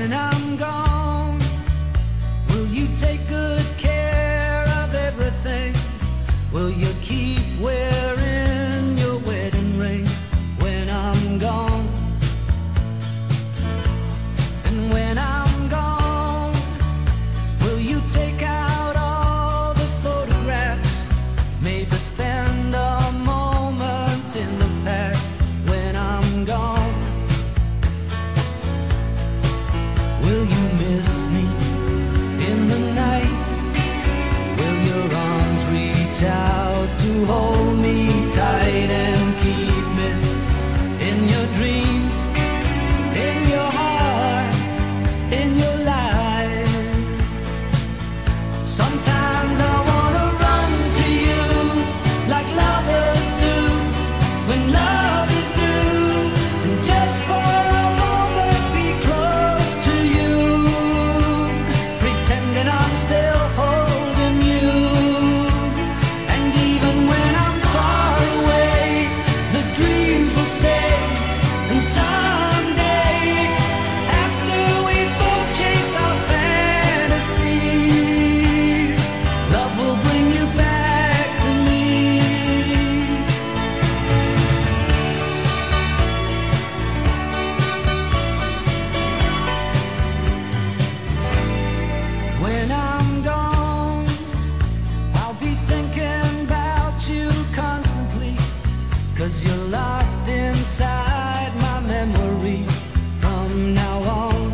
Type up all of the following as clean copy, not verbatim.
When I'm gone, will you take good care of everything? Will you keep wearing your wedding ring when I'm gone? And when I'm gone, will you take out all the photographs? Maybe spend a moment in the past when I'm gone. Will you miss me in the night? Will your arms reach out to hold me tight and keep me in your dreams, in your heart, in your life? Sometimes I wanna run to you like lovers do when love is new, and just for a moment be close to you, pretending I'm still holding you. And even when I'm far away, the dreams will stay. And someday, after we both chased our fantasies, love will bring you back to me. When I'm gone, I'll be thinking about you constantly, 'cause you're locked inside my memory from now on.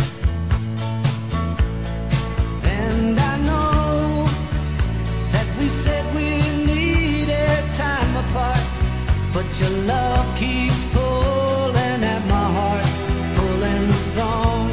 And I know that we said we needed time apart, but your love keeps pulling at my heart, pulling strong.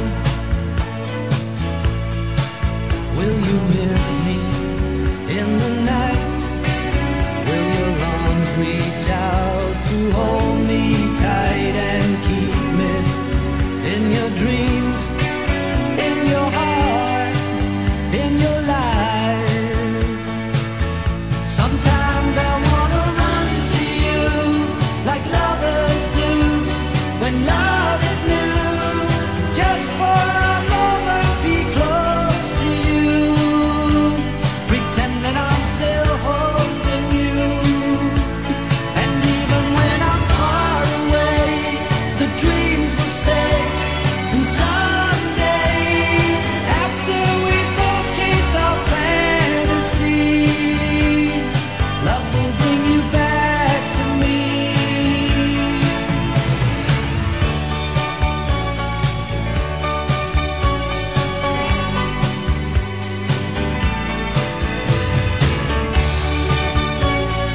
Will you miss me in the night? Will your arms reach out to hold me tight and keep me in your dreams, in your heart, in your life? Sometimes I wanna run to you like lovers do when love is new, just for a moment be close to you, pretending I'm still holding you. And even when I'm far away, the dreams will stay. And someday, after we both chased our fantasies, love will bring you back to me.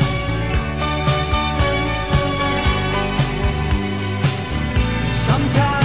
Sometimes